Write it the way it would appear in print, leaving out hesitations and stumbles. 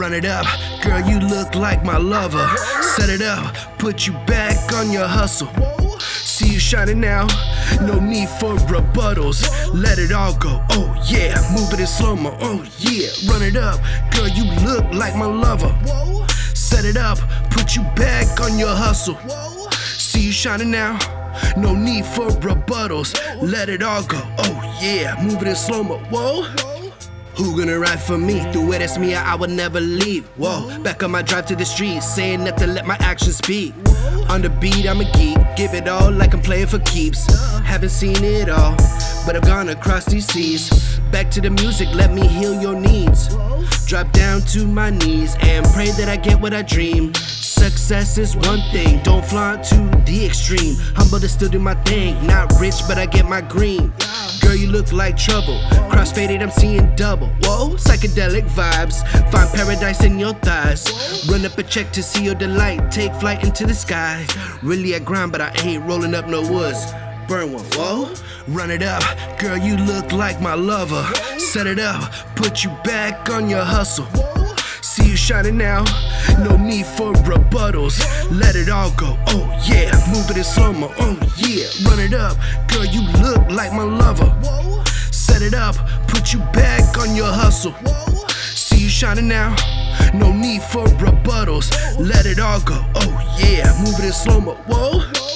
Run it up, girl, you look like my lover. Set it up, put you back on your hustle. See you shining now, no need for rebuttals. Let it all go, oh yeah, move it in slow-mo, oh yeah. Run it up, girl, you look like my lover. Set it up, put you back on your hustle. See you shining now, no need for rebuttals. Let it all go, oh yeah, move it in slow-mo, whoa. Who gonna ride for me? Through it, it's me, I would never leave. Whoa, back on my drive to the streets, saying nothing, let my actions speak. On the beat, I'm a geek, give it all like I'm playing for keeps. Haven't seen it all, but I've gone across these seas. Back to the music, let me heal your needs. Drop down to my knees and pray that I get what I dream. Success is one thing, don't flaunt to the extreme. Humble to still do my thing, not rich but I get my green. Girl, you look like trouble, cross-faded, I'm seeing double. Whoa, psychedelic vibes, find paradise in your thighs. Run up a check to see your delight, take flight into the sky. Really I grind but I ain't rolling up no woods. Burn one, whoa. Run it up, girl, you look like my lover. Set it up, put you back on your hustle. See you shining now, no need for rebuttals. Let it all go, oh yeah, move it in slow-mo, oh yeah. Run it up, girl, you look like my lover. Set it up, put you back on your hustle. See you shining now, no need for rebuttals. Let it all go, oh yeah, move it in slow-mo, whoa.